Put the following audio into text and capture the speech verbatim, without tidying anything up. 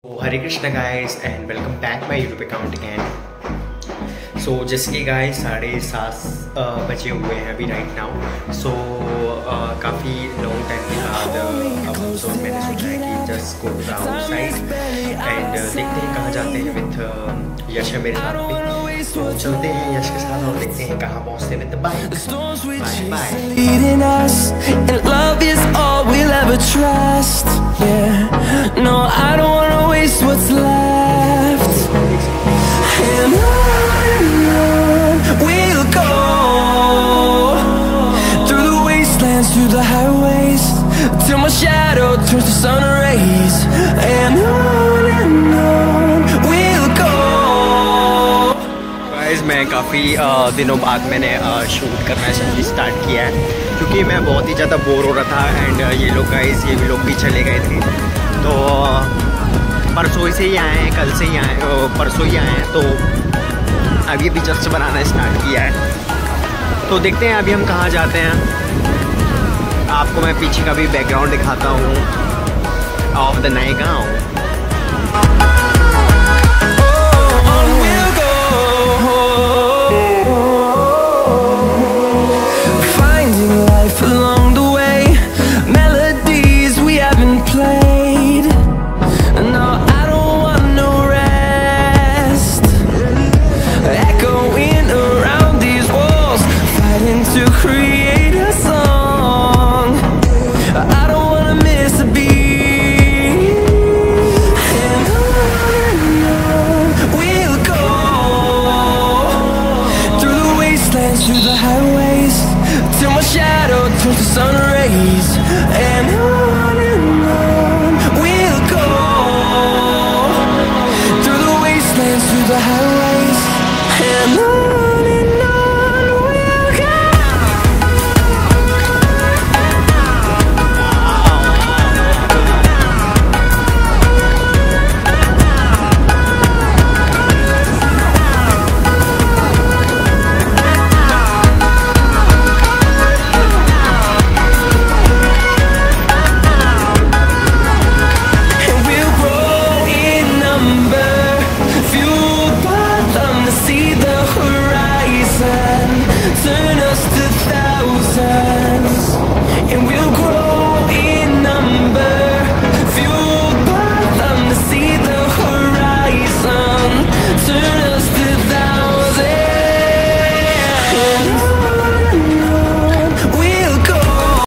So, Hare Krishna guys and welcome back my YouTube account again. So जैसे कि guys साढ़े सात बजे हुए हैं अभी right now. So uh, काफ़ी long time के बाद uh, अब so मैंने सोचा है कि just go to the outside and uh, देखते हैं कहाँ जाते हैं with uh, यश है मेरे साथ भी. तो चलते हैं यश के साथ और देखते हैं कहाँ पहुँचते हैं with the bike. Bye bye. Leading us and love is all we'll ever trust. Yeah, no, I don't wanna waste what's left. And on we'll go through the wastelands, through the highways, till my shadow turns to sun rays. And on and on we'll go. Guys, मैं काफ़ी दिनों बाद मैंने shoot करना start किया है क्योंकि मैं बहुत ही ज़्यादा बोर हो रहा था एंड ये लोग गाइस ये भी लोग भी चले गए थे. तो परसों से ही आए हैं, कल से ही आए, परसों ही आए हैं. तो अभी अभी जस्ट बनाना स्टार्ट किया है. तो देखते हैं अभी हम कहाँ जाते हैं. आपको मैं पीछे का भी बैकग्राउंड दिखाता हूँ ऑफ द नाइगाओन.